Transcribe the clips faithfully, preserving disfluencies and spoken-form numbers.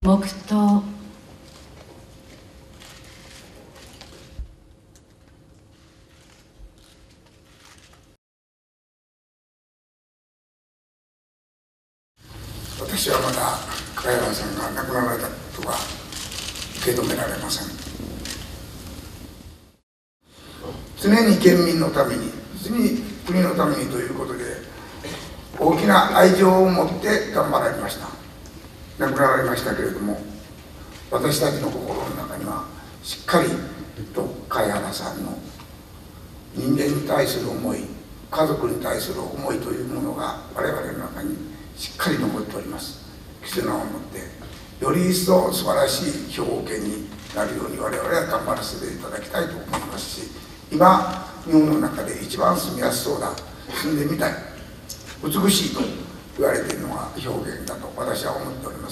黙祷。 私はまだ加山さんが亡くなられたことが受け止められません。常に県民のために、常に国のためにということで大きな愛情を持って頑張られました。亡くなられましたけれども、私たちの心の中にはしっかりと貝原さんの人間に対する思い、家族に対する思いというものが我々の中にしっかり残っております。絆を持ってより一層素晴らしい兵庫県になるように我々は頑張らせていただきたいと思いますし、今日本の中で一番住みやすそうだ、住んでみたい、美しいと言われているのが表現だと私は思っております。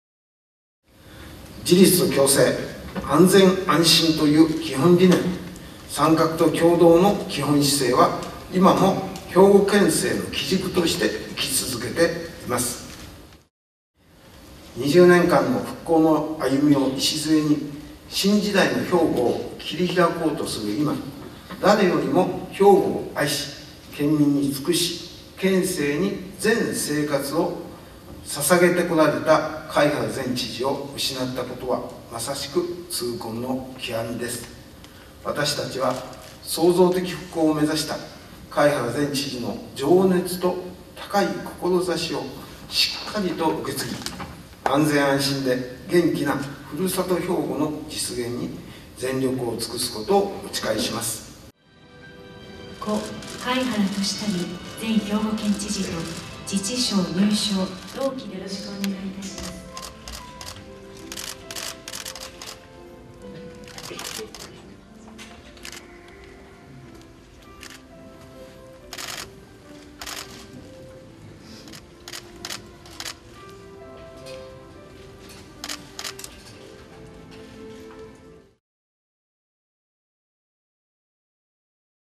自立と共生、安全安心という基本理念、参画と協働の基本姿勢は今も兵庫県政の基軸として生き続けています。にじゅうねんかんの復興の歩みを礎に新時代の兵庫を切り開こうとする今、誰よりも兵庫を愛し、県民に尽くし、県政に全生活を捧げてこられた貝原前知事を失ったことはまさしく痛恨の極みです。私たちは創造的復興を目指した貝原前知事の情熱と高い志をしっかりと受け継ぎ、安全安心で元気なふるさと兵庫の実現に全力を尽くすことをお誓いします。 故貝原利旅前兵庫県知事と自治省入省同期でよろしくお願いいたします。